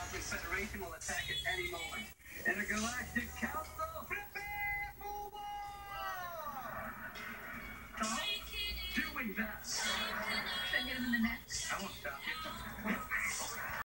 Cosmic Federation will attack at any moment. Intergalactic Council, prepare for war! Stop doing that!